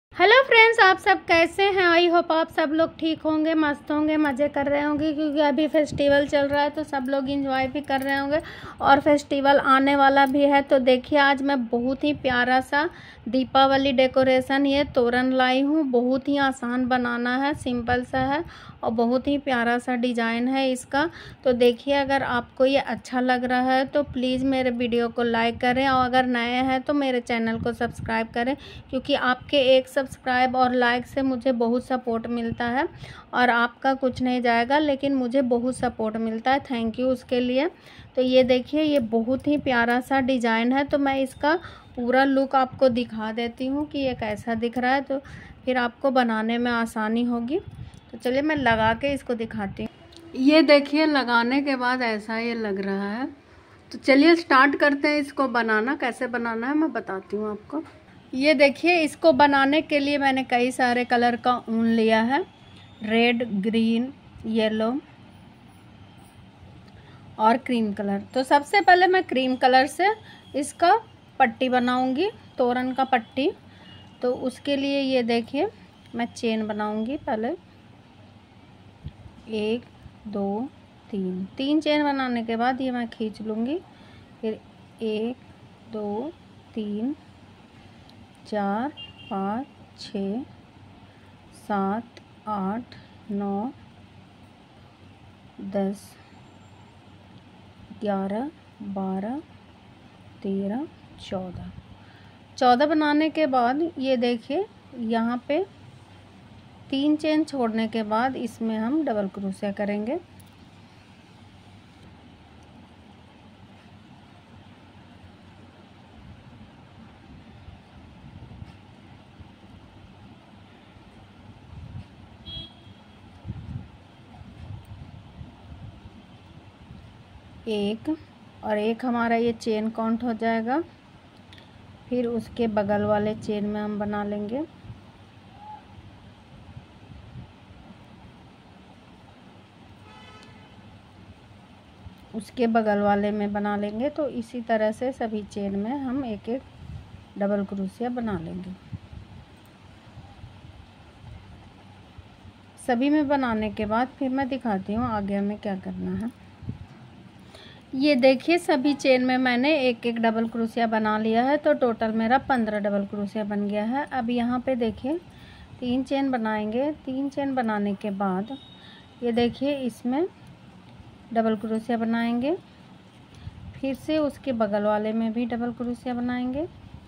Hello friends, आप सब कैसे हैं। आई होप आप सब लोग ठीक होंगे, मस्त होंगे, मज़े कर रहे होंगे, क्योंकि अभी फेस्टिवल चल रहा है तो सब लोग एंजॉय भी कर रहे होंगे और फेस्टिवल आने वाला भी है। तो देखिए, आज मैं बहुत ही प्यारा सा दीपावली डेकोरेशन ये तोरण लाई हूँ। बहुत ही आसान बनाना है, सिंपल सा है और बहुत ही प्यारा सा डिज़ाइन है इसका। तो देखिए, अगर आपको ये अच्छा लग रहा है तो प्लीज़ मेरे वीडियो को लाइक करें और अगर नए हैं तो मेरे चैनल को सब्सक्राइब करें, क्योंकि आपके एक सब्सक्राइब और लाइक से मुझे बहुत सपोर्ट मिलता है और आपका कुछ नहीं जाएगा लेकिन मुझे बहुत सपोर्ट मिलता है। थैंक यू उसके लिए। तो ये देखिए, ये बहुत ही प्यारा सा डिज़ाइन है। तो मैं इसका पूरा लुक आपको दिखा देती हूँ कि ये कैसा दिख रहा है, तो फिर आपको बनाने में आसानी होगी। तो चलिए मैं लगा के इसको दिखाती हूँ। ये देखिए, लगाने के बाद ऐसा ये लग रहा है। तो चलिए स्टार्ट करते हैं इसको बनाना। कैसे बनाना है मैं बताती हूँ आपको। ये देखिए, इसको बनाने के लिए मैंने कई सारे कलर का ऊन लिया है, रेड, ग्रीन, येलो और क्रीम कलर। तो सबसे पहले मैं क्रीम कलर से इसका पट्टी बनाऊंगी, तोरण का पट्टी। तो उसके लिए ये देखिए, मैं चेन बनाऊंगी। पहले 1 2 3 चेन बनाने के बाद ये मैं खींच लूँगी। फिर 1 2 3 4 5 6 7 8 9 10 11 12 13 14 बनाने के बाद ये देखिए, यहाँ पे 3 चेन छोड़ने के बाद इसमें हम डबल क्रोशिया करेंगे। एक और एक हमारा ये चेन काउंट हो जाएगा। फिर उसके बगल वाले चेन में हम बना लेंगे। उसके बगल वाले में बना लेंगे। तो इसी तरह से सभी चेन में हम एक एक डबल क्रोशिया बना लेंगे। सभी में बनाने के बाद फिर मैं दिखाती हूँ आगे हमें क्या करना है। ये देखिए, सभी चेन में मैंने एक एक डबल क्रोशिया बना लिया है। तो टोटल मेरा 15 डबल क्रोशिया बन गया है। अब यहाँ पे देखिए, 3 चेन बनाएंगे। 3 चेन बनाने के बाद ये देखिए, इसमें डबल क्रोशिया बनाएंगे। फिर से उसके बगल वाले में भी डबल क्रोशिया बनाएंगे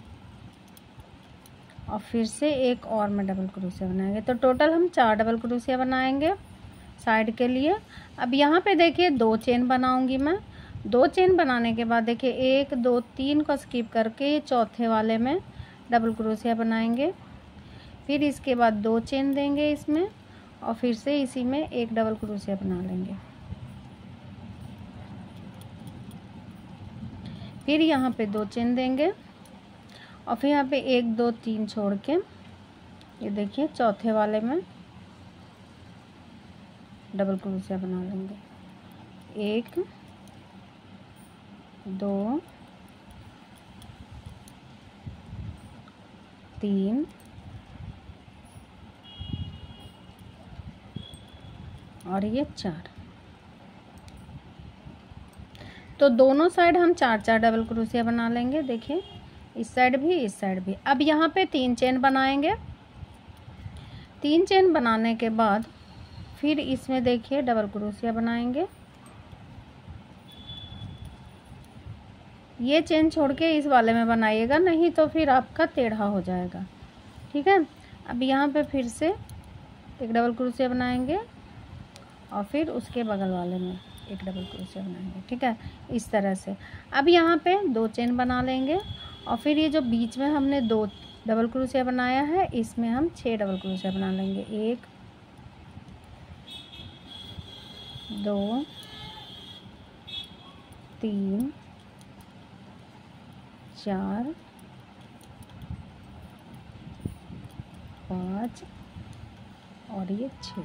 और फिर से एक और में डबल क्रोशिया बनाएंगे। तो टोटल हम 4 डबल क्रोशिया बनाएंगे साइड के लिए। अब यहाँ पे देखिए, 2 चेन बनाऊंगी मैं। 2 चेन बनाने के बाद देखिए, 1 2 3 को स्किप करके चौथे वाले में डबल क्रोशिया बनाएंगे। फिर इसके बाद 2 चेन देंगे इसमें और फिर से इसी में एक डबल क्रोशिया बना लेंगे। फिर यहाँ पे 2 चेन देंगे और फिर यहाँ पे 1 2 3 छोड़ के ये देखिए, चौथे वाले में डबल क्रोशिया बना लेंगे। 1 2 3 और ये 4। तो दोनों साइड हम 4 डबल क्रोशिया बना लेंगे। देखिए, इस साइड भी, इस साइड भी। अब यहाँ पे 3 चेन बनाएंगे। 3 चेन बनाने के बाद फिर इसमें देखिए डबल क्रोशिया बनाएंगे। ये चेन छोड़ के इस वाले में बनाइएगा, नहीं तो फिर आपका टेढ़ा हो जाएगा। ठीक है। अब यहाँ पे फिर से एक डबल क्रोशिया बनाएंगे और फिर उसके बगल वाले में एक डबल क्रोशिया बनाएंगे। ठीक है, इस तरह से। अब यहाँ पे 2 चेन बना लेंगे और फिर ये जो बीच में हमने 2 डबल क्रोशिया बनाया है, इसमें हम 6 डबल क्रोशिया बना लेंगे। 1 2 3 4 5 और ये 6।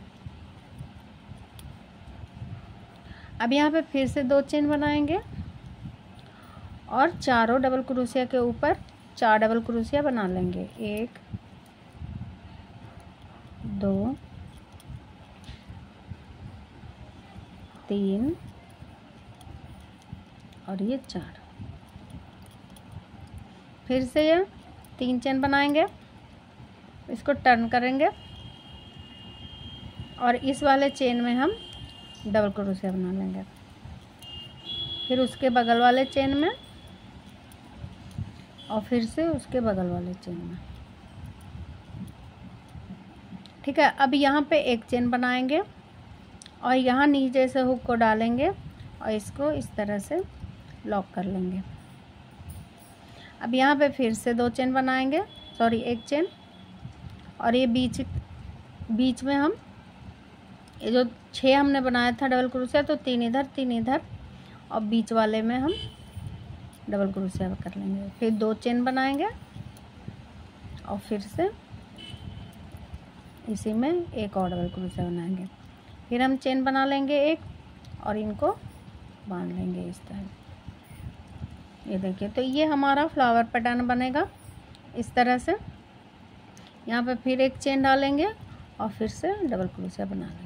अब यहाँ पे फिर से 2 चेन बनाएंगे और चारों डबल क्रोशिया के ऊपर 4 डबल क्रोशिया बना लेंगे। 1 2 3 और ये 4। फिर से ये 3 चेन बनाएंगे, इसको टर्न करेंगे और इस वाले चेन में हम डबल क्रोशिया बना लेंगे। फिर उसके बगल वाले चेन में और फिर से उसके बगल वाले चेन में। ठीक है, अब यहाँ पे एक चेन बनाएंगे और यहाँ नीचे से हुक को डालेंगे और इसको इस तरह से लॉक कर लेंगे। अब यहाँ पे फिर से 2 चेन बनाएंगे, सॉरी 1 चेन, और ये बीच में हम ये जो 6 हमने बनाया था डबल क्रोशिया, तो 3 इधर 3 इधर और बीच वाले में हम डबल क्रोशिया कर लेंगे। फिर 2 चेन बनाएंगे और फिर से इसी में एक और डबल क्रोशिया बनाएंगे। फिर हम चेन बना लेंगे एक और इनको बांध लेंगे इस तरह। ये देखिए, तो ये हमारा फ्लावर पैटर्न बनेगा इस तरह से। यहाँ पे फिर एक चेन डालेंगे और फिर से डबल क्रोशिया बना लेंगे।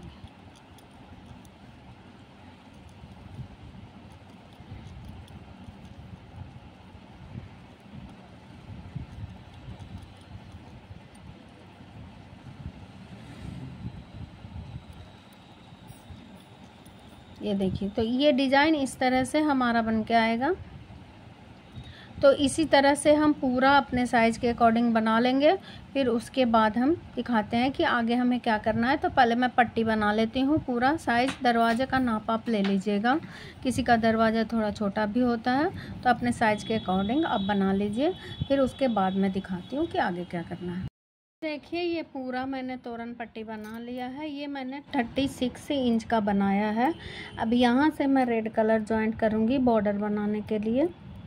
ये देखिए, तो ये डिज़ाइन इस तरह से हमारा बन के आएगा। तो इसी तरह से हम पूरा अपने साइज़ के अकॉर्डिंग बना लेंगे। फिर उसके बाद हम दिखाते हैं कि आगे हमें क्या करना है। तो पहले मैं पट्टी बना लेती हूँ पूरा साइज़। दरवाजे का नाप आप ले लीजिएगा, किसी का दरवाज़ा थोड़ा छोटा भी होता है, तो अपने साइज़ के अकॉर्डिंग आप बना लीजिए। फिर उसके बाद मैं दिखाती हूँ कि आगे क्या करना है। देखिए, ये पूरा मैंने तोरण पट्टी बना लिया है। ये मैंने 36 इंच का बनाया है। अब यहाँ से मैं रेड कलर जॉइंट करूँगी बॉर्डर बनाने के लिए।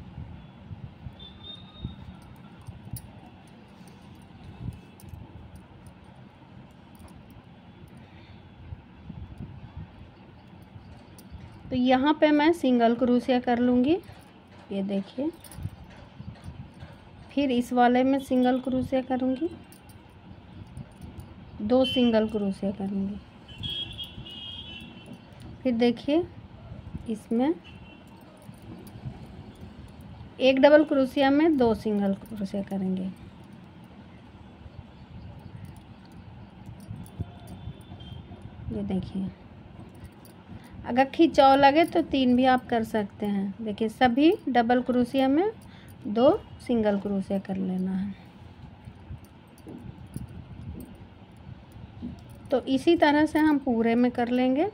तो यहाँ पे मैं सिंगल क्रोशिया कर लूँगी, ये देखिए। फिर इस वाले में सिंगल क्रोशिया करूँगी, 2 सिंगल क्रोशिया करूँगी। फिर देखिए, इसमें एक डबल क्रोशिया में 2 सिंगल क्रोशिया करेंगे। ये देखिए, अगर खिंचाव लगे तो 3 भी आप कर सकते हैं। देखिए, सभी डबल क्रोशिया में 2 सिंगल क्रोशिया कर लेना है। तो इसी तरह से हम पूरे में कर लेंगे।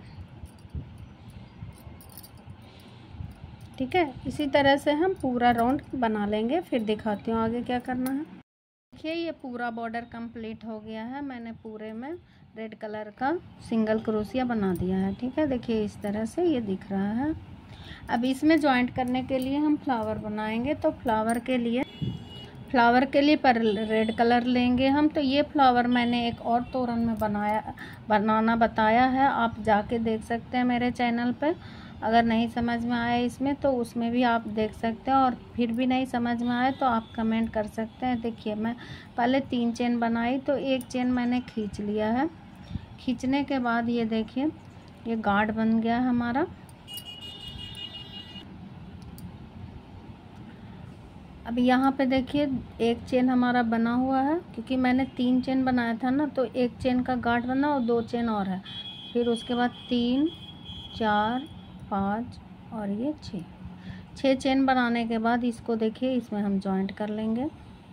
ठीक है, इसी तरह से हम पूरा राउंड बना लेंगे। फिर दिखाती हूँ आगे क्या करना है। देखिए, ये पूरा बॉर्डर कंप्लीट हो गया है। मैंने पूरे में रेड कलर का सिंगल क्रोशिया बना दिया है। ठीक है, देखिए इस तरह से ये दिख रहा है। अब इसमें जॉइंट करने के लिए हम फ्लावर बनाएंगे। तो फ्लावर के लिए पर रेड कलर लेंगे हम। तो ये फ्लावर मैंने एक और तोरण में बनाना बताया है, आप जाके देख सकते हैं मेरे चैनल पे। अगर नहीं समझ में आया इसमें तो उसमें भी आप देख सकते हैं, और फिर भी नहीं समझ में आए तो आप कमेंट कर सकते हैं। देखिए, मैं पहले 3 चेन बनाई, तो एक चेन मैंने खींच लिया है। खींचने के बाद ये देखिए, ये गार्ड बन गया हमारा। अब यहाँ पे देखिए, एक चेन हमारा बना हुआ है, क्योंकि मैंने 3 चेन बनाया था ना, तो एक चेन का गार्ड बना और 2 चेन और है। फिर उसके बाद 3 4 5 और ये 6 चेन बनाने के बाद इसको देखिए, इसमें हम जॉइंट कर लेंगे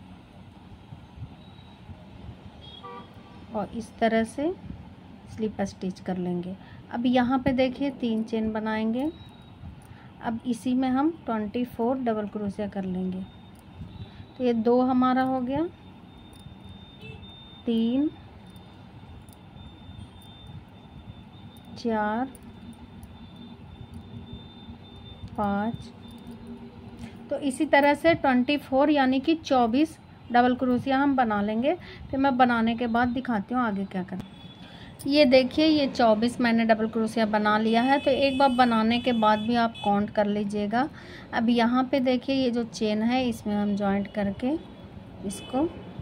और इस तरह से स्लिप स्टिच कर लेंगे। अब यहाँ पे देखिए 3 चेन बनाएंगे। अब इसी में हम 24 डबल क्रोशिया कर लेंगे। तो ये 2 हमारा हो गया, 3 4 5। तो इसी तरह से 24 यानी कि 24 डबल क्रोशिया हम बना लेंगे। फिर मैं बनाने के बाद दिखाती हूँ आगे क्या करना। ये देखिए, ये 24 मैंने डबल क्रोशिया बना लिया है। तो एक बार बनाने के बाद भी आप काउंट कर लीजिएगा। अब यहाँ पे देखिए, ये जो चेन है इसमें हम जॉइंट करके इसको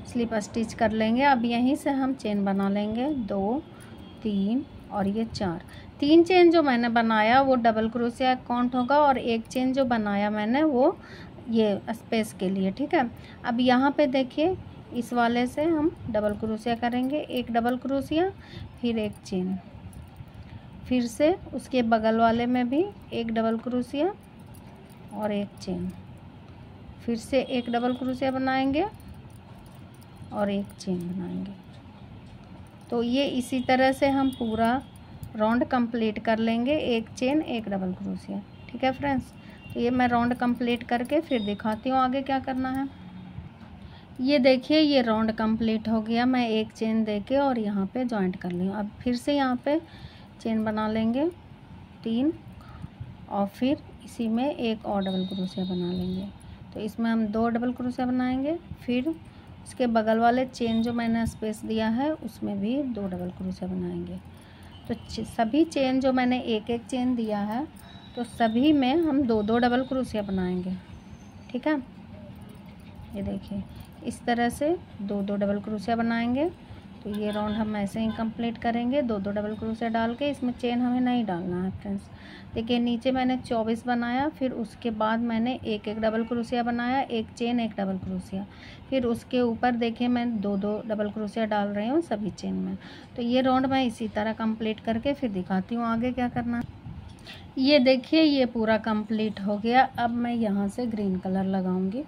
स्लिप स्टिच कर लेंगे। अब यहीं से हम चेन बना लेंगे 2 3 और ये 4। 3 चेन जो मैंने बनाया वो डबल क्रोशिया काउंट होगा और एक चेन जो बनाया मैंने वो ये स्पेस के लिए, ठीक है। अब यहाँ पे देखिए इस वाले से हम डबल क्रोशिया करेंगे, एक डबल क्रोशिया फिर एक चेन, फिर से उसके बगल वाले में भी एक डबल क्रोशिया और एक चेन, फिर से एक डबल क्रोशिया बनाएंगे और एक चेन बनाएंगे। तो ये इसी तरह से हम पूरा राउंड कंप्लीट कर लेंगे, एक चेन एक डबल क्रोशिया, ठीक है फ्रेंड्स। तो ये मैं राउंड कंप्लीट करके फिर दिखाती हूँ आगे क्या करना है। ये देखिए ये राउंड कंप्लीट हो गया, मैं एक चेन देके और यहाँ पे जॉइंट कर ली हूँ। अब फिर से यहाँ पे चेन बना लेंगे 3 और फिर इसी में एक और डबल क्रोशिया बना लेंगे। तो इसमें हम 2 डबल क्रोशिया बनाएंगे, फिर उसके बगल वाले चेन जो मैंने स्पेस दिया है उसमें भी 2 डबल क्रोशिया बनाएंगे। तो सभी चेन जो मैंने एक एक चेन दिया है तो सभी में हम 2-2 डबल क्रोशिया बनाएंगे, ठीक है। ये देखिए इस तरह से 2-2 डबल क्रोशिया बनाएंगे। तो ये राउंड हम ऐसे ही कंप्लीट करेंगे, 2-2 डबल क्रोशिया डाल के। इसमें चेन हमें नहीं डालना है फ्रेंड्स। देखिए नीचे मैंने 24 बनाया, फिर उसके बाद मैंने एक एक डबल क्रोशिया बनाया, एक चेन एक डबल क्रोशिया, फिर उसके ऊपर देखिए मैं 2-2 डबल क्रोशिया डाल रही हूँ सभी चेन में। तो ये राउंड मैं इसी तरह कंप्लीट करके फिर दिखाती हूँ आगे क्या करना है। ये देखिए ये पूरा कंप्लीट हो गया। अब मैं यहाँ से ग्रीन कलर लगाऊंगी,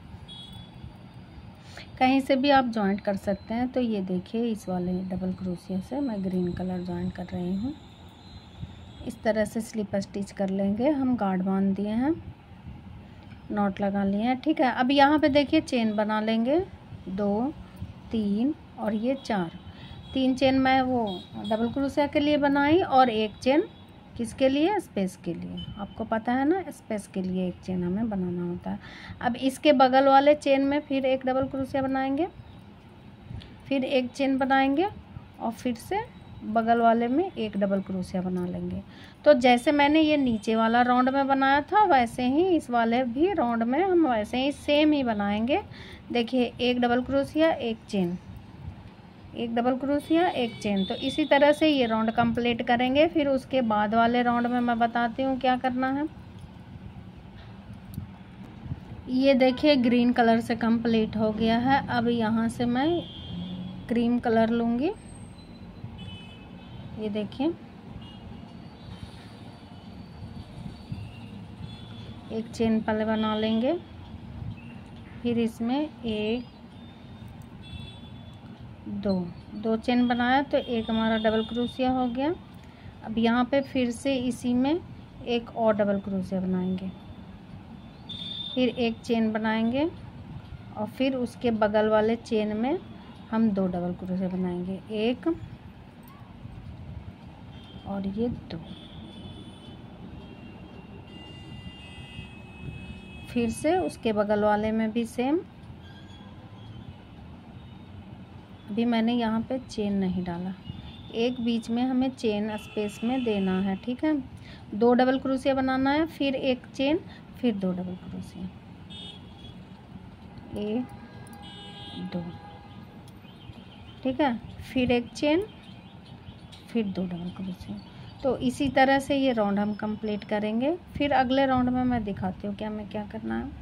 कहीं से भी आप जॉइंट कर सकते हैं। तो ये देखिए इस वाले डबल क्रोशिया से मैं ग्रीन कलर जॉइंट कर रही हूँ। इस तरह से स्लिप स्टिच कर लेंगे। हम गार्ड बांध दिए हैं, नॉट लगा लिए हैं, ठीक है। अब यहाँ पे देखिए चेन बना लेंगे 2 3 और ये 4। 3 चेन मैं वो डबल क्रोशिया के लिए बनाई और एक चेन किसके लिए, स्पेस के लिए। आपको पता है ना स्पेस के लिए एक चेन हमें बनाना होता है। अब इसके बगल वाले चेन में फिर एक डबल क्रोशिया बनाएंगे, फिर एक चेन बनाएंगे और फिर से बगल वाले में एक डबल क्रोशिया बना लेंगे। तो जैसे मैंने ये नीचे वाला राउंड में बनाया था वैसे ही इस वाले भी राउंड में हम वैसे ही सेम ही बनाएंगे। देखिए एक डबल क्रोशिया एक चेन, एक डबल क्रोशिया एक चेन। तो इसी तरह से ये राउंड कंप्लीट करेंगे। फिर उसके बाद वाले राउंड में मैं बताती हूँ क्या करना है। ये देखिए ग्रीन कलर से कंप्लीट हो गया है। अब यहाँ से मैं क्रीम कलर लूँगी। ये देखिए एक चेन पहले बना लेंगे, फिर इसमें एक 2 चेन बनाया तो एक हमारा डबल क्रोशिया हो गया। अब यहाँ पे फिर से इसी में एक और डबल क्रोशिया बनाएंगे, फिर एक चेन बनाएंगे और फिर उसके बगल वाले चेन में हम 2 डबल क्रोशिया बनाएंगे, एक और ये 2। फिर से उसके बगल वाले में भी सेम। अभी मैंने यहाँ पे चेन नहीं डाला, एक बीच में हमें चेन स्पेस में देना है, ठीक है। 2 डबल क्रोशिया बनाना है, फिर एक चेन, फिर 2 डबल क्रोशिया, 1 2, ठीक है। फिर एक चेन, फिर 2 डबल क्रोशिया। तो इसी तरह से ये राउंड हम कंप्लीट करेंगे। फिर अगले राउंड में मैं दिखाती हूँ क्या करना है।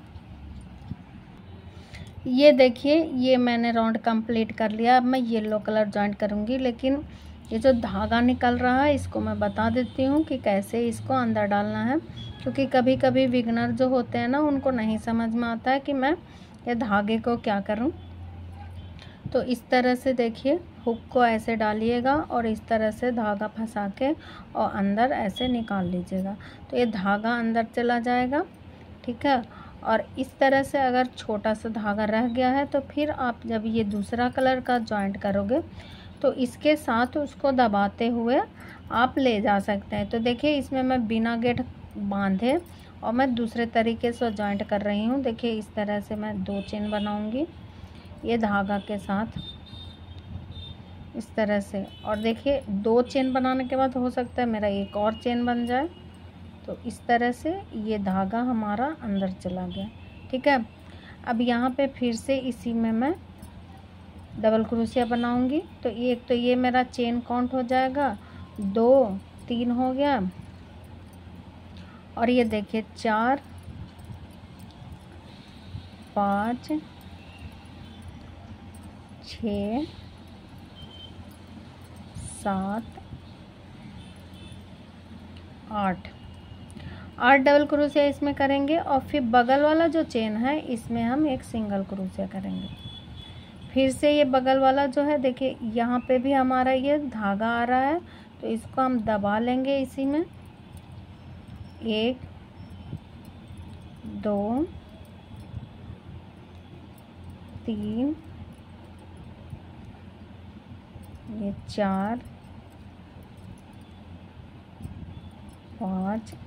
ये देखिए ये मैंने राउंड कंप्लीट कर लिया। अब मैं येलो कलर जॉइंट करूँगी, लेकिन ये जो धागा निकल रहा है इसको मैं बता देती हूँ कि कैसे इसको अंदर डालना है, क्योंकि कभी कभी बिगनर जो होते हैं ना उनको नहीं समझ में आता है कि मैं ये धागे को क्या करूँ। तो इस तरह से देखिए हुक को ऐसे डालिएगा और इस तरह से धागा फंसा के और अंदर ऐसे निकाल लीजिएगा, तो ये धागा अंदर चला जाएगा, ठीक है। और इस तरह से अगर छोटा सा धागा रह गया है तो फिर आप जब ये दूसरा कलर का जॉइंट करोगे तो इसके साथ उसको दबाते हुए आप ले जा सकते हैं। तो देखिए इसमें मैं बिना गेट बांधे और मैं दूसरे तरीके से जॉइंट कर रही हूँ। देखिए इस तरह से मैं 2 चेन बनाऊँगी ये धागा के साथ इस तरह से, और देखिए 2 चेन बनाने के बाद हो सकता है मेरा एक और चेन बन जाए। तो इस तरह से ये धागा हमारा अंदर चला गया, ठीक है। अब यहाँ पे फिर से इसी में मैं डबल क्रोशिया बनाऊंगी। तो एक तो ये मेरा चेन काउंट हो जाएगा, 2 3 हो गया, और ये देखिए 4 5 6 7 8 डबल क्रोशिया इसमें करेंगे। और फिर बगल वाला जो चेन है इसमें हम एक सिंगल क्रोशिया करेंगे। फिर से ये बगल वाला जो है देखिए यहाँ पे भी हमारा ये धागा आ रहा है, तो इसको हम दबा लेंगे इसी में। 1 2 3 ये 4 5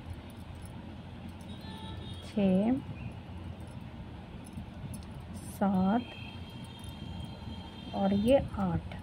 6 7 और ये 8।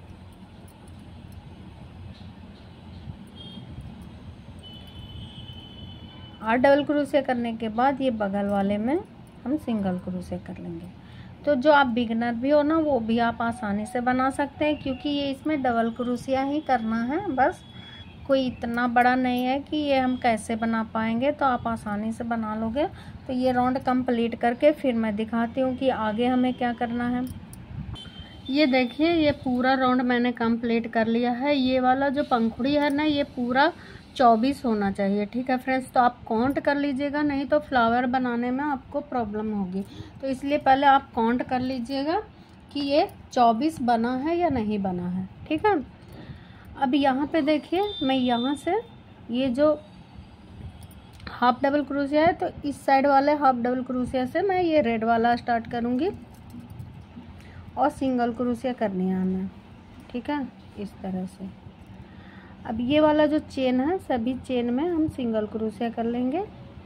डबल क्रोशिया करने के बाद ये बगल वाले में हम सिंगल क्रोशिया कर लेंगे। तो जो आप बिगनर भी हो ना, वो भी आप आसानी से बना सकते हैं, क्योंकि ये इसमें डबल क्रोशिया ही करना है बस। कोई इतना बड़ा नहीं है कि ये हम कैसे बना पाएंगे, तो आप आसानी से बना लोगे। तो ये राउंड कंप्लीट करके फिर मैं दिखाती हूँ कि आगे हमें क्या करना है। ये देखिए ये पूरा राउंड मैंने कंप्लीट कर लिया है। ये वाला जो पंखुड़ी है ना, ये पूरा 24 होना चाहिए, ठीक है फ्रेंड्स। तो आप काउंट कर लीजिएगा, नहीं तो फ्लावर बनाने में आपको प्रॉब्लम होगी। तो इसलिए पहले आप काउंट कर लीजिएगा कि ये 24 बना है या नहीं बना है, ठीक है। अब यहाँ पे देखिए मैं यहाँ से ये जो हाफ डबल क्रोशिया है, तो इस साइड वाले हाफ डबल क्रोशिया से मैं ये रेड वाला स्टार्ट करूँगी और सिंगल क्रोशिया करनी है हमें, ठीक है, इस तरह से। अब ये वाला जो चेन है, सभी चेन में हम सिंगल क्रोशिया कर लेंगे।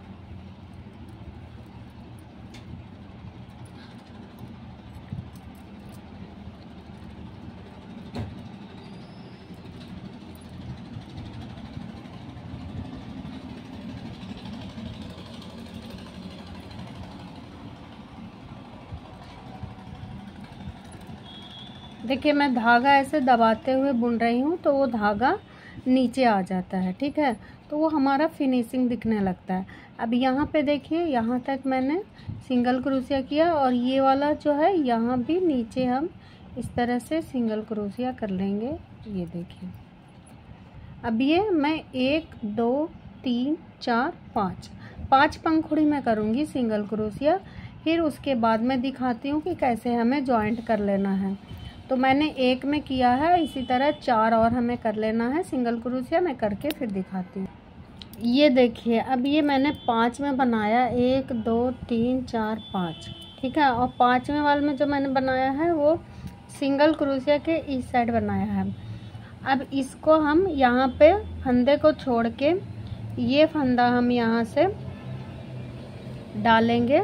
देखिए मैं धागा ऐसे दबाते हुए बुन रही हूँ, तो वो धागा नीचे आ जाता है, ठीक है, तो वो हमारा फिनिशिंग दिखने लगता है। अब यहाँ पे देखिए यहाँ तक मैंने सिंगल क्रोशिया किया, और ये वाला जो है यहाँ भी नीचे हम इस तरह से सिंगल क्रोशिया कर लेंगे। ये देखिए अब ये मैं 1 2 3 4 5 पंखुड़ी में करूँगी सिंगल क्रोशिया। फिर उसके बाद मैं दिखाती हूँ कि कैसे हमें जॉइंट कर लेना है। तो मैंने 1 में किया है, इसी तरह 4 और हमें कर लेना है सिंगल क्रोशिया। मैं करके फिर दिखाती हूँ। ये देखिए अब ये मैंने 5 में बनाया, 1 2 3 4 5, ठीक है। और 5वें वाले में जो मैंने बनाया है वो सिंगल क्रोशिया के इस साइड बनाया है। अब इसको हम यहाँ पे फंदे को छोड़ के ये फंदा हम यहाँ से डालेंगे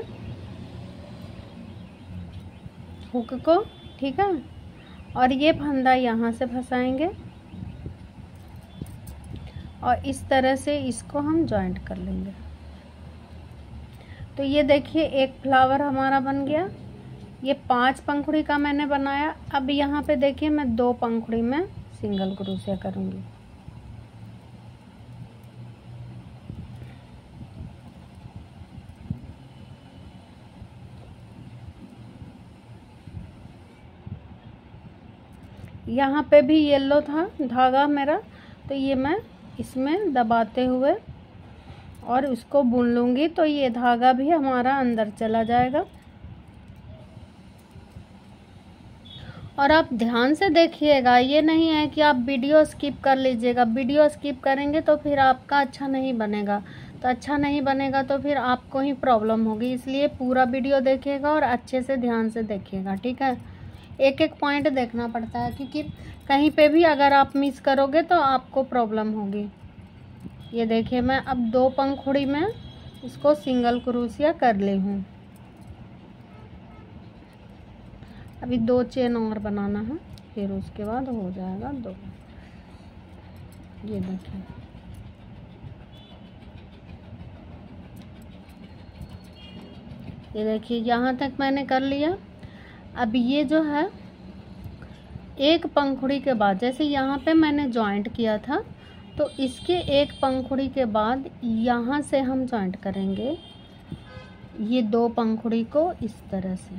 हुक को, ठीक है, और ये फंदा यहाँ से फंसाएंगे और इस तरह से इसको हम जॉइंट कर लेंगे। तो ये देखिए एक फ्लावर हमारा बन गया। ये 5 पंखुड़ी का मैंने बनाया। अब यहाँ पे देखिए मैं 2 पंखुड़ी में सिंगल क्रोशिया करूँगी। यहाँ पे भी येलो था धागा मेरा, तो ये मैं इसमें दबाते हुए और उसको बुन लूँगी, तो ये धागा भी हमारा अंदर चला जाएगा। और आप ध्यान से देखिएगा, ये नहीं है कि आप वीडियो स्किप कर लीजिएगा। वीडियो स्किप करेंगे तो फिर आपका अच्छा नहीं बनेगा, तो अच्छा नहीं बनेगा तो फिर आपको ही प्रॉब्लम होगी। इसलिए पूरा वीडियो देखिएगा और अच्छे से ध्यान से देखिएगा, ठीक है। एक एक पॉइंट देखना पड़ता है, क्योंकि कहीं पे भी अगर आप मिस करोगे तो आपको प्रॉब्लम होगी। ये देखिए मैं अब 2 पंखुड़ी में इसको सिंगल क्रोशिया कर ली हूँ। अभी 2 चेन और बनाना है, फिर उसके बाद हो जाएगा 2। ये देखिए यहाँ तक मैंने कर लिया। अब ये जो है एक पंखुड़ी के बाद, जैसे यहाँ पे मैंने जॉइंट किया था, तो इसके एक पंखुड़ी के बाद यहाँ से हम जॉइंट करेंगे ये 2 पंखुड़ी को इस तरह से।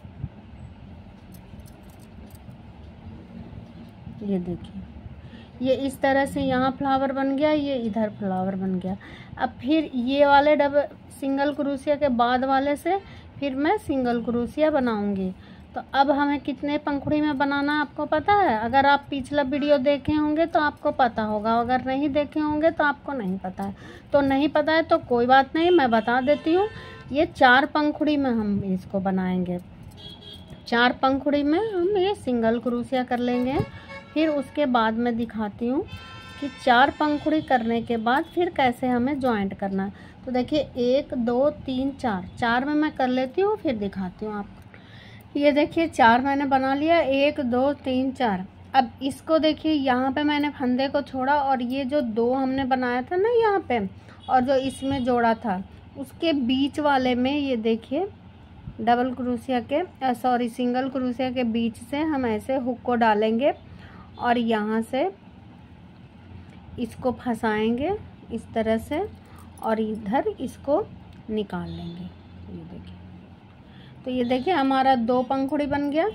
ये देखिए, ये इस तरह से यहाँ फ्लावर बन गया, ये इधर फ्लावर बन गया। अब फिर ये वाले डबल सिंगल क्रोशिया के बाद वाले से फिर मैं सिंगल क्रोशिया बनाऊंगी। तो अब हमें कितने पंखुड़ी में बनाना है आपको पता है? अगर आप पिछला वीडियो देखे होंगे तो आपको पता होगा, अगर नहीं देखे होंगे तो आपको नहीं पता है। तो नहीं पता है तो कोई बात नहीं, मैं बता देती हूँ। ये 4 पंखुड़ी में हम इसको बनाएंगे। 4 पंखुड़ी में हम ये सिंगल क्रोशिया कर लेंगे। फिर उसके बाद मैं दिखाती हूँ कि 4 पंखुड़ी करने के बाद फिर कैसे हमें जॉइंट करना है। तो देखिए 1 2 3 4 में मैं कर लेती हूँ, फिर दिखाती हूँ आपको। ये देखिए 4 मैंने बना लिया, 1 2 3 4। अब इसको देखिए, यहाँ पे मैंने फंदे को छोड़ा और ये जो 2 हमने बनाया था ना यहाँ पे, और जो इसमें जोड़ा था, उसके बीच वाले में ये देखिए डबल क्रोशिया के सिंगल क्रोशिया के बीच से हम ऐसे हुक को डालेंगे और यहाँ से इसको फंसाएंगे इस तरह से और इधर इसको निकाल लेंगे। ये देखिए, तो ये देखिए हमारा 2 पंखुड़ी बन गया,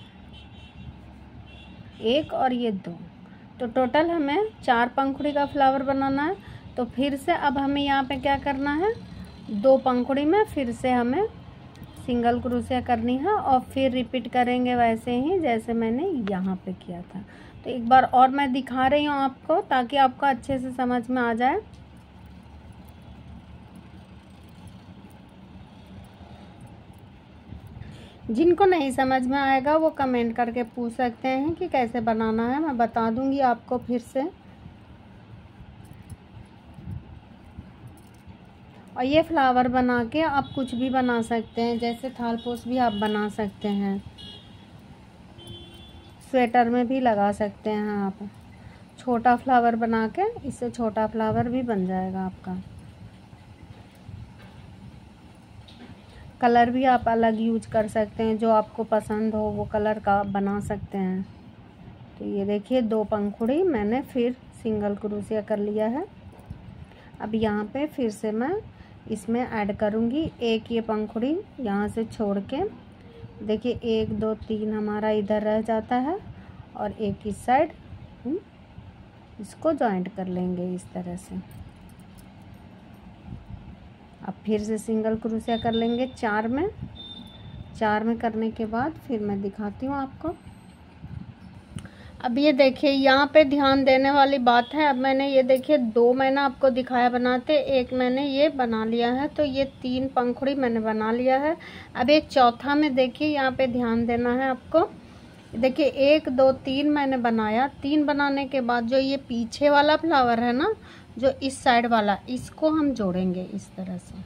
1 और ये 2। तो टोटल हमें 4 पंखुड़ी का फ्लावर बनाना है। तो फिर से अब हमें यहाँ पे क्या करना है, 2 पंखुड़ी में फिर से हमें सिंगल क्रोशिया करनी है और फिर रिपीट करेंगे वैसे ही जैसे मैंने यहाँ पे किया था। तो एक बार और मैं दिखा रही हूँ आपको, ताकि आपको अच्छे से समझ में आ जाए। जिनको नहीं समझ में आएगा वो कमेंट करके पूछ सकते हैं कि कैसे बनाना है, मैं बता दूंगी आपको फिर से। और ये फ्लावर बना के आप कुछ भी बना सकते हैं, जैसे थालपोस भी आप बना सकते हैं, स्वेटर में भी लगा सकते हैं आप। छोटा फ्लावर बना के इससे छोटा फ्लावर भी बन जाएगा आपका। कलर भी आप अलग यूज कर सकते हैं, जो आपको पसंद हो वो कलर का बना सकते हैं। तो ये देखिए 2 पंखुड़ी मैंने फिर सिंगल क्रोशिया कर लिया है। अब यहाँ पे फिर से मैं इसमें ऐड करूँगी एक ये पंखुड़ी यहाँ से छोड़ के। देखिए 1 2 3 हमारा इधर रह जाता है और एक इस साइड इसको जॉइंट कर लेंगे इस तरह से। अब फिर से सिंगल क्रोशिया कर लेंगे 4 में करने के बाद फिर मैं दिखाती हूँ आपको। अब ये देखिए यहाँ पे ध्यान देने वाली बात है। अब मैंने ये देखिए 2 मैंने आपको दिखाया बनाते, 1 मैंने ये बना लिया है, तो ये 3 पंखुड़ी मैंने बना लिया है। अब एक चौथा में देखिए यहाँ पे ध्यान देना है आपको। देखिए 1 2 3 मैंने बनाया, 3 बनाने के बाद जो ये पीछे वाला फ्लावर है ना, जो इस साइड वाला, इसको हम जोड़ेंगे इस तरह से।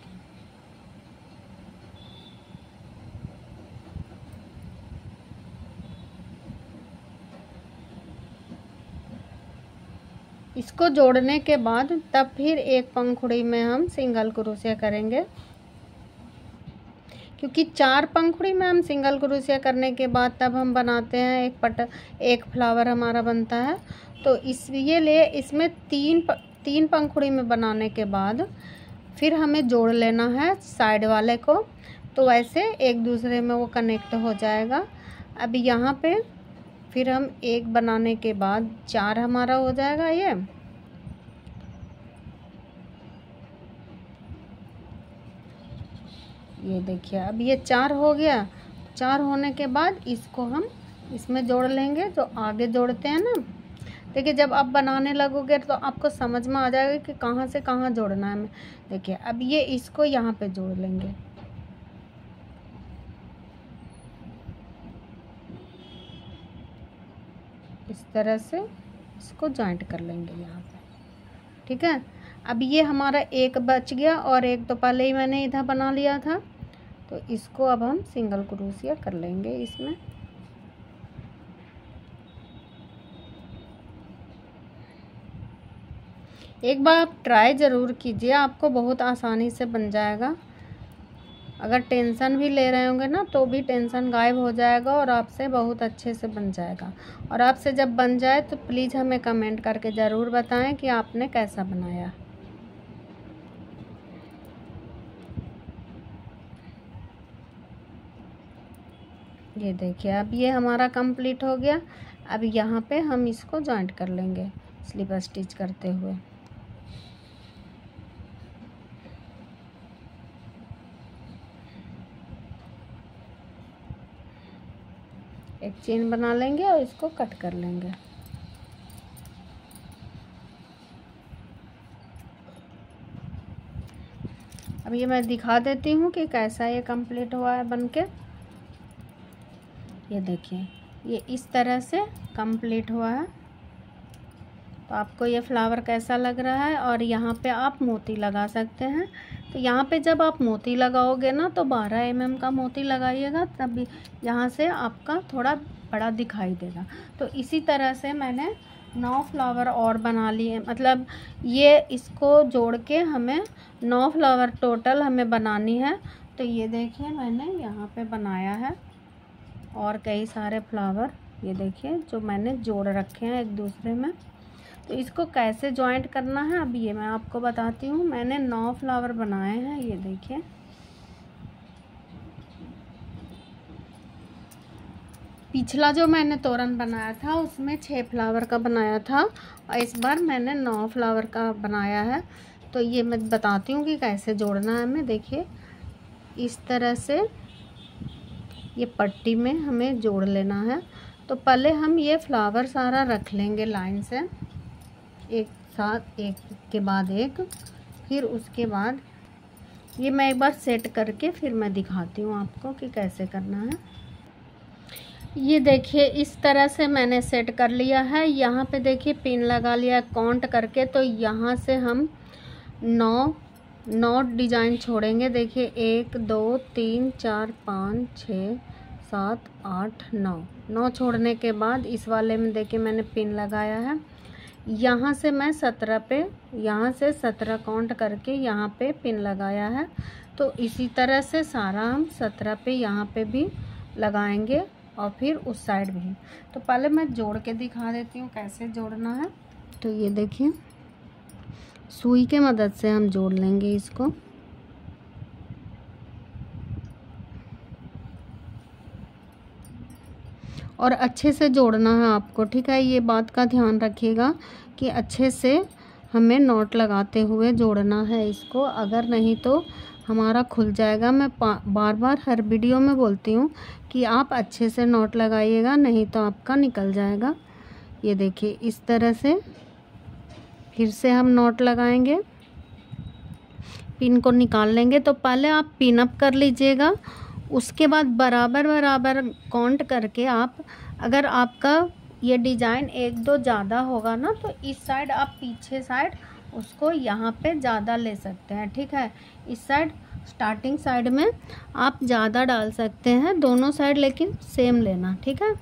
इसको जोड़ने के बाद तब फिर एक पंखुड़ी में हम सिंगल क्रोशिया करेंगे, क्योंकि 4 पंखुड़ी में हम सिंगल क्रोशिया करने के बाद तब हम बनाते हैं एक फ्लावर हमारा बनता है। तो इसलिए इसमें 3 पंखुड़ी में बनाने के बाद फिर हमें जोड़ लेना है साइड वाले को, तो वैसे एक दूसरे में वो कनेक्ट हो जाएगा। अब यहाँ पे फिर हम 1 बनाने के बाद 4 हमारा हो जाएगा। ये देखिए अब ये 4 हो गया। 4 होने के बाद इसको हम इसमें जोड़ लेंगे, जो आगे जोड़ते हैं ना। देखिए जब आप बनाने लगोगे तो आपको समझ में आ जाएगा कि कहाँ से कहाँ जोड़ना है। देखिए अब ये इसको यहाँ पे जोड़ लेंगे। इस तरह से इसको जॉइंट कर लेंगे यहाँ पे, ठीक है। अब ये हमारा 1 बच गया और 1 तो पहले ही मैंने इधर बना लिया था, तो इसको अब हम सिंगल क्रोशिया कर लेंगे इसमें। एक बार आप ट्राई ज़रूर कीजिए, आपको बहुत आसानी से बन जाएगा। अगर टेंशन भी ले रहे होंगे ना तो भी टेंशन गायब हो जाएगा और आपसे बहुत अच्छे से बन जाएगा। और आपसे जब बन जाए तो प्लीज़ हमें कमेंट करके ज़रूर बताएं कि आपने कैसा बनाया। ये देखिए अब ये हमारा कंप्लीट हो गया। अब यहाँ पे हम इसको जॉइंट कर लेंगे स्लिप स्टिच करते हुए। एक चेन बना लेंगे और इसको कट कर लेंगे। अब ये मैं दिखा देती हूँ कि कैसा ये कंप्लीट हुआ है बनके। ये देखिए ये इस तरह से कंप्लीट हुआ है। तो आपको ये फ्लावर कैसा लग रहा है। और यहाँ पे आप मोती लगा सकते हैं। तो यहाँ पे जब आप मोती लगाओगे ना तो 12 mm का मोती लगाइएगा, तभी यहाँ से आपका थोड़ा बड़ा दिखाई देगा। तो इसी तरह से मैंने 9 फ्लावर और बना लिए, मतलब ये इसको जोड़ के हमें 9 फ्लावर टोटल हमें बनानी है। तो ये देखिए मैंने यहाँ पे बनाया है और कई सारे फ्लावर, ये देखिए जो मैंने जोड़ रखे हैं एक दूसरे में। तो इसको कैसे जॉइंट करना है अब ये मैं आपको बताती हूँ। मैंने 9 फ्लावर बनाए हैं, ये देखिए। पिछला जो मैंने तोरण बनाया था उसमें 6 फ्लावर का बनाया था और इस बार मैंने 9 फ्लावर का बनाया है। तो ये मैं बताती हूँ कि कैसे जोड़ना है हमें। देखिए इस तरह से ये पट्टी में हमें जोड़ लेना है। तो पहले हम ये फ्लावर सारा रख लेंगे लाइन से, एक साथ एक के बाद एक। फिर उसके बाद ये मैं एक बार सेट करके फिर मैं दिखाती हूँ आपको कि कैसे करना है। ये देखिए इस तरह से मैंने सेट कर लिया है। यहाँ पे देखिए पिन लगा लिया काउंट करके। तो यहाँ से हम 9 डिजाइन छोड़ेंगे। देखिए 1 2 3 4 5 6 7 8 9 छोड़ने के बाद इस वाले में देखिए मैंने पिन लगाया है। यहाँ से मैं 17 पे, यहाँ से 17 काउंट करके यहाँ पे पिन लगाया है। तो इसी तरह से सारा हम 17 पे यहाँ पे भी लगाएंगे और फिर उस साइड भी। तो पहले मैं जोड़ के दिखा देती हूँ कैसे जोड़ना है। तो ये देखिए सुई के मदद से हम जोड़ लेंगे इसको। और अच्छे से जोड़ना है आपको, ठीक है। ये बात का ध्यान रखिएगा कि अच्छे से हमें नॉट लगाते हुए जोड़ना है इसको, अगर नहीं तो हमारा खुल जाएगा। मैं बार बार हर वीडियो में बोलती हूँ कि आप अच्छे से नॉट लगाइएगा, नहीं तो आपका निकल जाएगा। ये देखिए इस तरह से फिर से हम नॉट लगाएंगे, पिन को निकाल लेंगे। तो पहले आप पिन अप कर लीजिएगा, उसके बाद बराबर बराबर काउंट करके आप, अगर आपका ये डिज़ाइन 1-2 ज़्यादा होगा ना तो इस साइड आप पीछे साइड उसको यहाँ पे ज़्यादा ले सकते हैं, ठीक है। इस साइड स्टार्टिंग साइड में आप ज़्यादा डाल सकते हैं, दोनों साइड लेकिन सेम लेना, ठीक है।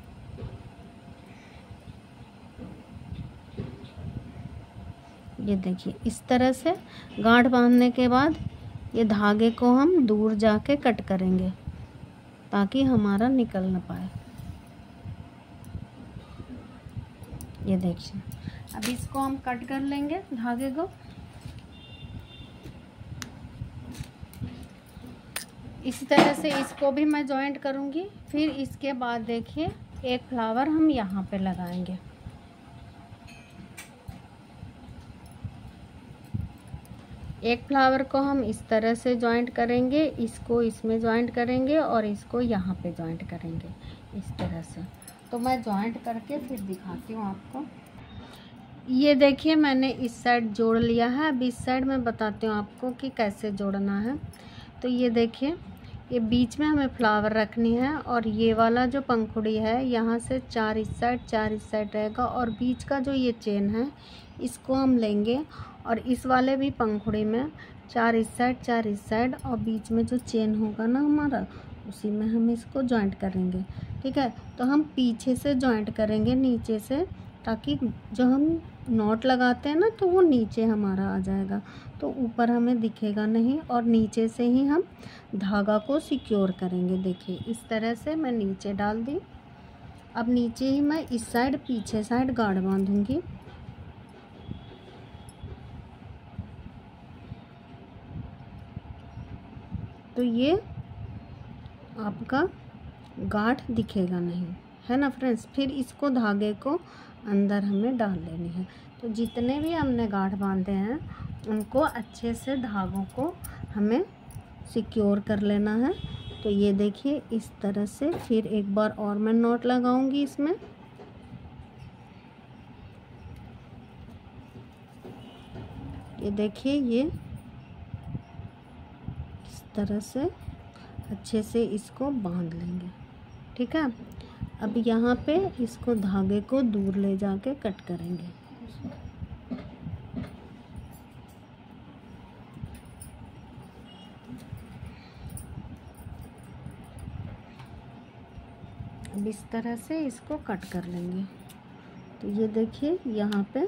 ये देखिए इस तरह से गांठ बांधने के बाद ये धागे को हम दूर जाके कट करेंगे ताकि हमारा निकल ना पाए। ये देखिए अब इसको हम कट कर लेंगे धागे को। इसी तरह से इसको भी मैं जॉइंट करूँगी। फिर इसके बाद देखिए एक फ्लावर हम यहाँ पे लगाएंगे। एक फ्लावर को हम इस तरह से जॉइंट करेंगे, इसको इसमें जॉइंट करेंगे और इसको यहाँ पे जॉइंट करेंगे इस तरह से। तो मैं जॉइंट करके फिर दिखाती हूँ आपको। ये देखिए मैंने इस साइड जोड़ लिया है। अब इस साइड मैं बताती हूँ आपको कि कैसे जोड़ना है। तो ये देखिए ये बीच में हमें फ्लावर रखनी है और ये वाला जो पंखुड़ी है यहाँ से 4 इस साइड 4 इस साइड रहेगा और बीच का जो ये चेन है इसको हम लेंगे और इस वाले भी पंखुड़ी में 4 इस साइड 4 इस साइड और बीच में जो चेन होगा ना हमारा उसी में हम इसको जॉइंट करेंगे, ठीक है। तो हम पीछे से जॉइंट करेंगे नीचे से ताकि जो हम नॉट लगाते हैं ना तो वो नीचे हमारा आ जाएगा, तो ऊपर हमें दिखेगा नहीं और नीचे से ही हम धागा को सिक्योर करेंगे। देखिए इस तरह से मैं नीचे डाल दी। अब नीचे ही मैं इस साइड पीछे साइड गाढ़ बांधूंगी। तो ये आपका गांठ दिखेगा नहीं, है ना फ्रेंड्स। फिर इसको धागे को अंदर हमें डाल लेनी है। तो जितने भी हमने गांठ बांधे हैं उनको अच्छे से धागों को हमें सिक्योर कर लेना है। तो ये देखिए इस तरह से। फिर एक बार और मैं नॉट लगाऊंगी इसमें। ये देखिए ये इस तरह से अच्छे से इसको बांध लेंगे, ठीक है। अब यहाँ पे इसको धागे को दूर ले जाके कट करेंगे। अब इस तरह से इसको कट कर लेंगे। तो ये देखिए यहाँ पे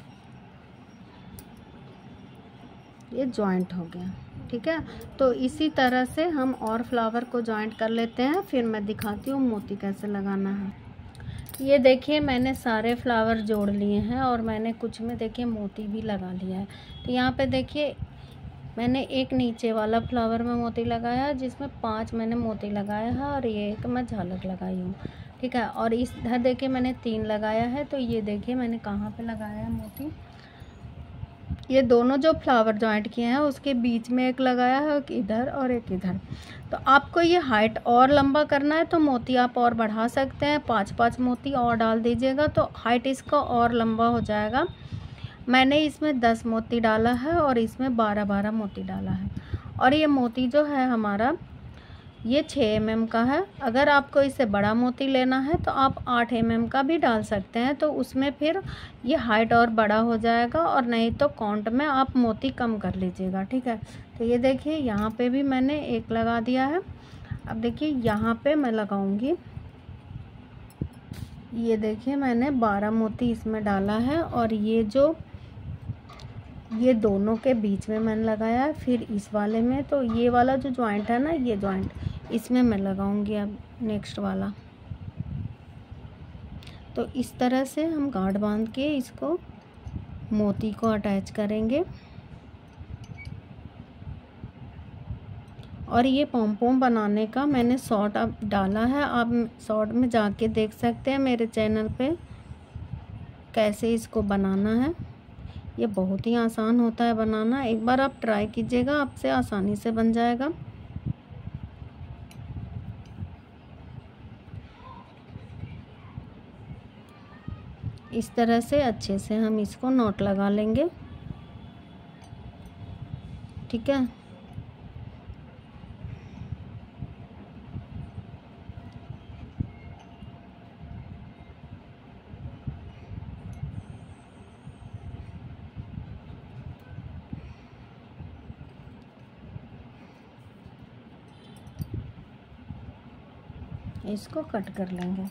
ये जॉइंट हो गया, ठीक है। तो इसी तरह से हम और फ्लावर को जॉइंट कर लेते हैं, फिर मैं दिखाती हूँ मोती कैसे लगाना है। ये देखिए मैंने सारे फ्लावर जोड़ लिए हैं और मैंने कुछ में देखिए मोती भी लगा लिया है। तो यहाँ पे देखिए मैंने एक नीचे वाला फ्लावर में मोती लगाया है जिसमें 5 मैंने मोती लगाया है और ये एक मैं झालर लगाई हूँ, ठीक है। और इधर देखिए मैंने 3 लगाया है। तो ये देखिए मैंने कहाँ पे लगाया है मोती। ये दोनों जो फ्लावर जॉइंट किए हैं उसके बीच में एक लगाया है, एक इधर और एक इधर। तो आपको ये हाइट और लंबा करना है तो मोती आप और बढ़ा सकते हैं, 5-5 मोती और डाल दीजिएगा तो हाइट इसका और लंबा हो जाएगा। मैंने इसमें 10 मोती डाला है और इसमें 12-12 मोती डाला है। और ये मोती जो है हमारा ये 6 mm का है। अगर आपको इससे बड़ा मोती लेना है तो आप 8 mm का भी डाल सकते हैं, तो उसमें फिर ये हाइट और बड़ा हो जाएगा। और नहीं तो काउंट में आप मोती कम कर लीजिएगा, ठीक है। तो ये देखिए यहाँ पे भी मैंने एक लगा दिया है। अब देखिए यहाँ पे मैं लगाऊंगी। ये देखिए मैंने 12 मोती इसमें डाला है और ये दोनों के बीच में मैंने लगाया है। फिर इस वाले में, तो ये वाला जो जॉइंट है ना, ये जॉइंट इसमें मैं लगाऊंगी अब नेक्स्ट वाला। तो इस तरह से हम गांठ बांध के इसको मोती को अटैच करेंगे। और ये पॉम बनाने का मैंने शॉर्ट अब डाला है, आप शॉर्ट में जाके देख सकते हैं मेरे चैनल पे कैसे इसको बनाना है। ये बहुत ही आसान होता है बनाना, एक बार आप ट्राई कीजिएगा, आपसे आसानी से बन जाएगा। इस तरह से अच्छे से हम इसको नॉट लगा लेंगे, ठीक है। इसको कट कर लेंगे।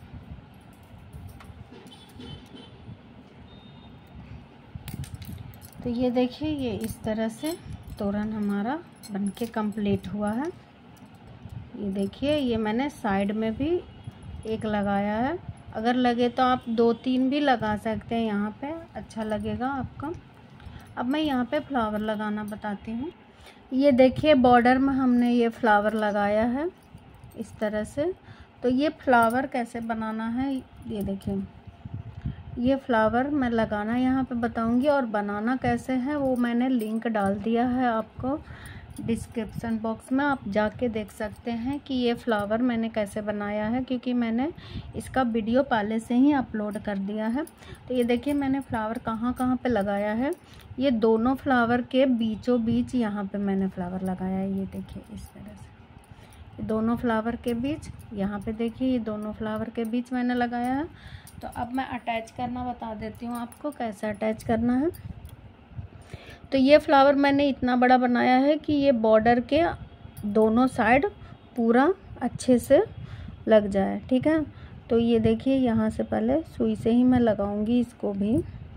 तो ये देखिए ये इस तरह से तोरण हमारा बनके कंप्लीट हुआ है। ये देखिए ये मैंने साइड में भी एक लगाया है, अगर लगे तो आप 2-3 भी लगा सकते हैं, यहाँ पे अच्छा लगेगा आपका। अब मैं यहाँ पे फ्लावर लगाना बताती हूँ। ये देखिए बॉर्डर में हमने ये फ्लावर लगाया है इस तरह से। तो ये फ्लावर कैसे बनाना है, ये देखिए ये फ्लावर मैं लगाना यहाँ पे बताऊंगी और बनाना कैसे है वो मैंने लिंक डाल दिया है आपको डिस्क्रिप्शन बॉक्स में, आप जाके देख सकते हैं कि ये फ्लावर मैंने कैसे बनाया है, क्योंकि मैंने इसका वीडियो पहले से ही अपलोड कर दिया है। तो ये देखिए मैंने फ्लावर कहाँ कहाँ पे लगाया है। ये दोनों फ्लावर के बीचों बीच यहाँ पे मैंने फ्लावर लगाया है। ये देखिए इस तरह से दोनों फ्लावर के बीच, यहाँ पे देखिए ये दोनों फ्लावर के बीच मैंने लगाया है। तो अब मैं अटैच करना बता देती हूँ आपको कैसे अटैच करना है। तो ये फ्लावर मैंने इतना बड़ा बनाया है कि ये बॉर्डर के दोनों साइड पूरा अच्छे से लग जाए, ठीक है। तो ये देखिए यहाँ से पहले सुई से ही मैं लगाऊंगी इसको भी।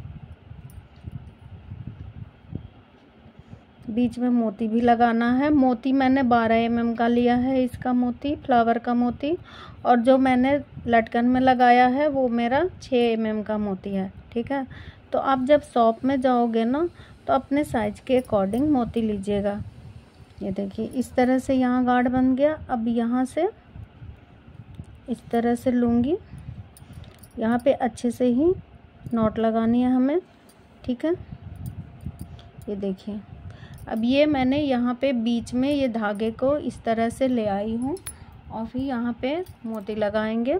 बीच में मोती भी लगाना है। मोती मैंने 12 mm का लिया है, इसका मोती, फ्लावर का मोती। और जो मैंने लटकन में लगाया है वो मेरा 6 mm का मोती है, ठीक है। तो आप जब शॉप में जाओगे ना तो अपने साइज के अकॉर्डिंग मोती लीजिएगा। ये देखिए इस तरह से यहाँ गार्ड बन गया। अब यहाँ से इस तरह से लूँगी, यहाँ पे अच्छे से ही नॉट लगानी है हमें, ठीक है। ये देखिए अब ये मैंने यहाँ पे बीच में ये धागे को इस तरह से ले आई हूँ और फिर यहाँ पे मोती लगाएंगे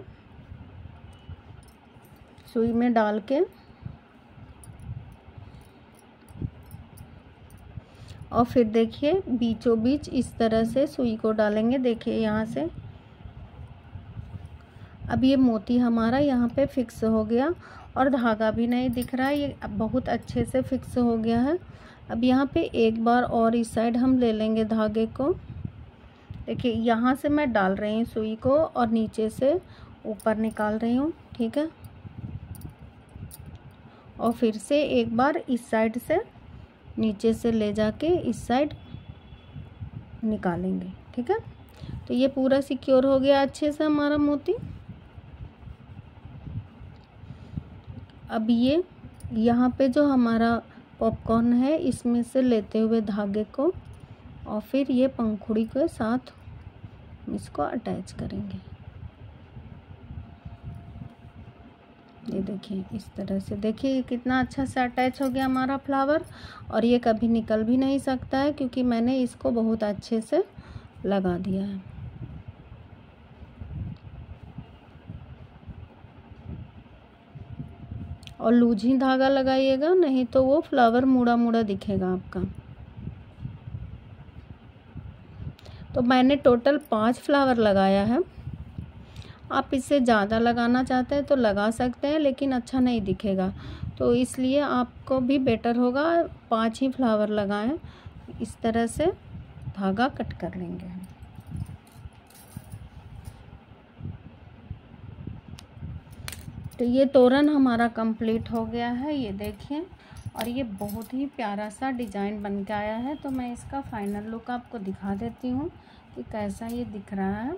सुई में डाल के। और फिर देखिए बीचों बीच इस तरह से सुई को डालेंगे। देखिए यहाँ से अब ये मोती हमारा यहाँ पे फिक्स हो गया और धागा भी नहीं दिख रहा है, ये बहुत अच्छे से फिक्स हो गया है। अब यहाँ पे एक बार और इस साइड हम ले लेंगे धागे को। देखिए यहाँ से मैं डाल रही हूँ सुई को और नीचे से ऊपर निकाल रही हूँ, ठीक है। और फिर से एक बार इस साइड से नीचे से ले जाके इस साइड निकालेंगे, ठीक है। तो ये पूरा सिक्योर हो गया अच्छे से हमारा मोती। अब ये यहाँ पे जो हमारा पॉपकॉर्न है इसमें से लेते हुए धागे को और फिर ये पंखुड़ी के साथ इसको अटैच करेंगे। ये देखिए इस तरह से, देखिए कितना अच्छा से अटैच हो गया हमारा फ्लावर। और ये कभी निकल भी नहीं सकता है क्योंकि मैंने इसको बहुत अच्छे से लगा दिया है। और लूज ही धागा लगाइएगा, नहीं तो वो फ्लावर मुड़ा मुड़ा दिखेगा आपका। तो मैंने टोटल 5 फ्लावर लगाया है। आप इससे ज़्यादा लगाना चाहते हैं तो लगा सकते हैं, लेकिन अच्छा नहीं दिखेगा। तो इसलिए आपको भी बेटर होगा 5 ही फ्लावर लगाएं। इस तरह से धागा कट कर लेंगे। तो ये तोरण हमारा कंप्लीट हो गया है, ये देखिए। और ये बहुत ही प्यारा सा डिज़ाइन बन के आया है। तो मैं इसका फाइनल लुक आपको दिखा देती हूँ कि कैसा ये दिख रहा है।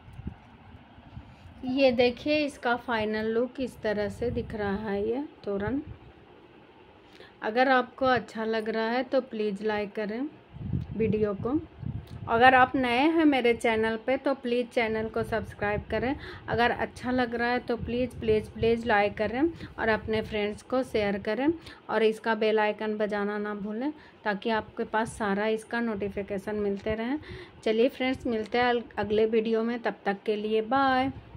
ये देखिए इसका फाइनल लुक इस तरह से दिख रहा है ये तोरण। अगर आपको अच्छा लग रहा है तो प्लीज़ लाइक करें वीडियो को। अगर आप नए हैं मेरे चैनल पे तो प्लीज़ चैनल को सब्सक्राइब करें। अगर अच्छा लग रहा है तो प्लीज़ प्लीज़ प्लीज़ लाइक करें और अपने फ्रेंड्स को शेयर करें। और इसका बेल आइकन बजाना ना भूलें ताकि आपके पास सारा इसका नोटिफिकेशन मिलते रहें। चलिए फ्रेंड्स, मिलते हैं अगले वीडियो में, तब तक के लिए बाय।